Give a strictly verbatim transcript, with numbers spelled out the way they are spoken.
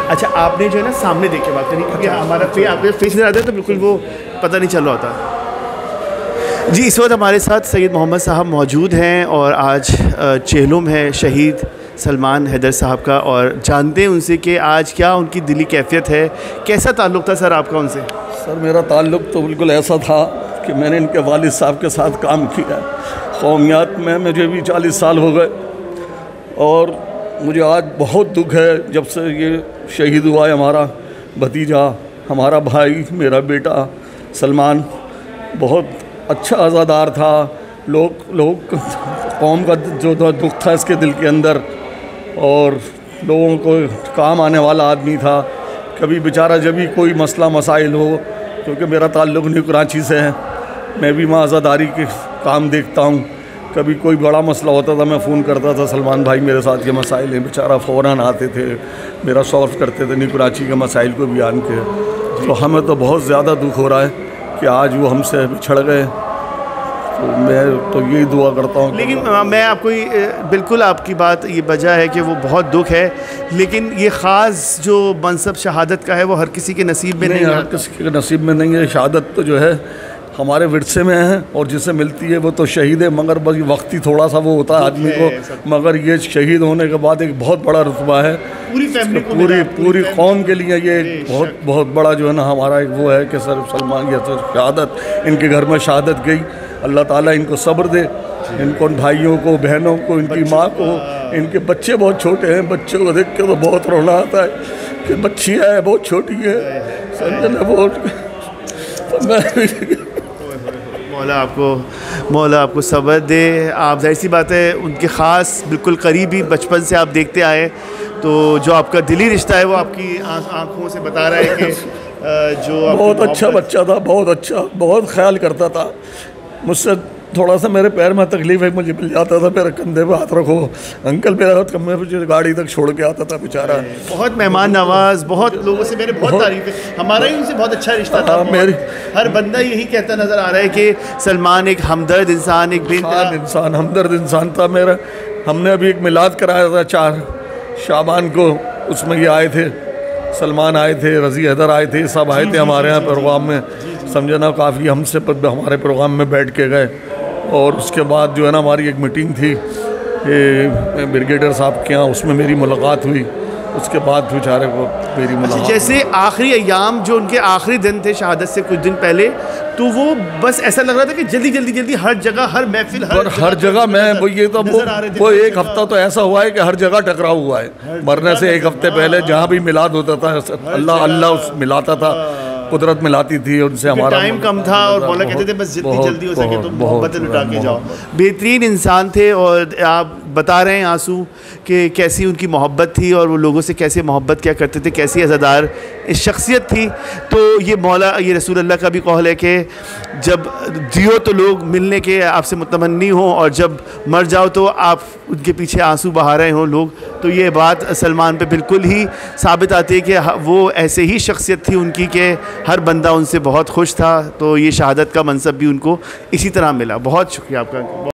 अच्छा, आपने जो है ना सामने देख के बात करी, क्योंकि हमारा फे आपके फेस नजर आता है तो बिल्कुल वो पता नहीं चल रहा होता। जी, इस वक्त हमारे साथ सैयद मोहम्मद साहब मौजूद हैं और आज चेहलुम है शहीद सलमान हैदर साहब का, और जानते हैं उनसे कि आज क्या उनकी दिली कैफियत है, कैसा ताल्लुक़ था सर आपका उनसे? सर मेरा ताल्लुक़ तो बिल्कुल ऐसा था कि मैंने इनके वालिद साहब के साथ काम किया। कौमियात में मुझे भी चालीस साल हो गए और मुझे आज बहुत दुख है जब से ये शहीद हुआ है हमारा भतीजा, हमारा भाई, मेरा बेटा सलमान। बहुत अच्छा अज़ादार था। लोग लोग कौम का जो दुख था इसके दिल के अंदर, और लोगों को काम आने वाला आदमी था। कभी बेचारा जब भी कोई मसला मसाइल हो, क्योंकि मेरा ताल्लुक़ न्यू कराची से है, मैं भी वहाँ आज़ादारी के काम देखता हूँ। कभी कोई बड़ा मसला होता था मैं फ़ोन करता था, सलमान भाई मेरे साथ ये मसाइल हैं, बेचारा फ़ौरन आते थे, मेरा सॉल्व करते थे न्यू कराची के मसाइल को भी आन के। तो हमें तो बहुत ज़्यादा दुख हो रहा है कि आज वो हमसे बिछड़ गए। तो मैं तो यही दुआ करता हूँ। लेकिन मैं आपको बिल्कुल आपकी बात ये वजह है कि वो बहुत दुख है, लेकिन ये ख़ास जो मनसब शहादत का है वो हर किसी के नसीब में नहीं, नहीं हर किसी के नसीब में नहीं है। शहादत तो जो है हमारे विरसे में है और जिसे मिलती है वो तो शहीद है, मगर बस वक्ती थोड़ा सा वो होता है आदमी को, मगर ये शहीद होने के बाद एक बहुत बड़ा रुतबा है पूरी फैमिली को, पूरी पूरी कौम के लिए। ये बहुत बहुत बड़ा जो है ना हमारा एक वो है कि सर सलमान ये सर शहादत, इनके घर में शहादत गई। अल्लाह ताला इनको सब्र दे, इनको भाइयों को, बहनों को, इनकी माँ को। इनके बच्चे बहुत छोटे हैं, बच्चों को देख के तो बहुत रोना आता है कि बच्ची है बहुत छोटी है, समझना बहुत। मौला आपको मौला आपको सब्र दे। आप जाहिर सी बात है उनके ख़ास बिल्कुल करीबी बचपन से आप देखते आए, तो जो आपका दिली रिश्ता है वो आपकी आंखों से बता रहा है कि जो बहुत अच्छा बच्चा था, बहुत अच्छा, बहुत ख्याल करता था मुझसे। थोड़ा सा मेरे पैर में तकलीफ है, मुझे मिल जाता था, मेरे कंधे पे हाथ रखो अंकल, मेरा कमरे पे गाड़ी तक छोड़ के आता था बेचारा। बहुत मेहमान नवाज, बहुत लोगों से मैंने बहुत तारीफ है, हमारा ही उनसे बहुत अच्छा रिश्ता था। मेरी हर बंदा यही कहता नज़र आ रहा है कि सलमान एक हमदर्द इंसान, एक बेइंतहा इंसान, हमदर्द इंसान था मेरा। हमने अभी एक मिलाद कराया था चार शाबान को, उसमें ये आए थे, सलमान आए थे, रज़ी हैदर आए थे, सब आए थे हमारे यहाँ प्रोग्राम में, समझे ना। काफ़ी हमसे हमारे प्रोग्राम में बैठ के गए। और उसके बाद जो है ना हमारी एक मीटिंग थी ब्रिगेडियर साहब के यहाँ, उसमें मेरी मुलाकात हुई। उसके बाद बेचारे को मेरी मुलाकात, जैसे आखिरी अयाम जो उनके आखिरी दिन थे शहादत से कुछ दिन पहले, तो वो बस ऐसा लग रहा था कि जल्दी जल्दी जल्दी हर जगह, हर महफिल, हर हर जगह मैं वो ये तो वो, वो एक हफ्ता तो ऐसा हुआ है कि हर जगह टकराव हुआ है। मरने से एक हफ्ते पहले जहाँ भी मिलाद होता था, अल्लाह अल्लाह उस मिलाता था, कुदरत मिलाती थी उनसे। हमारा टाइम कम था और मौला कहते थे बस जितनी जल्दी हो सके तो मोहब्बत लुटा के जाओ। बेहतरीन इंसान थे, और आप बता रहे हैं आंसू कि कैसी उनकी मोहब्बत थी और वो लोगों से कैसे मोहब्बत क्या करते थे, कैसी अज़ादार इस शख्सियत थी। तो ये मौला ये रसूल अल्लाह का भी कौल है कि जब जियो तो लोग मिलने के आपसे मुतमन्नी हों, और जब मर जाओ तो आप उनके पीछे आंसू बहा रहे हों लोग। तो ये बात सलमान पे बिल्कुल ही साबित आती है कि वो ऐसे ही शख्सियत थी उनकी कि हर बंदा उनसे बहुत खुश था। तो ये शहादत का मनसब भी उनको इसी तरह मिला। बहुत शुक्रिया आपका।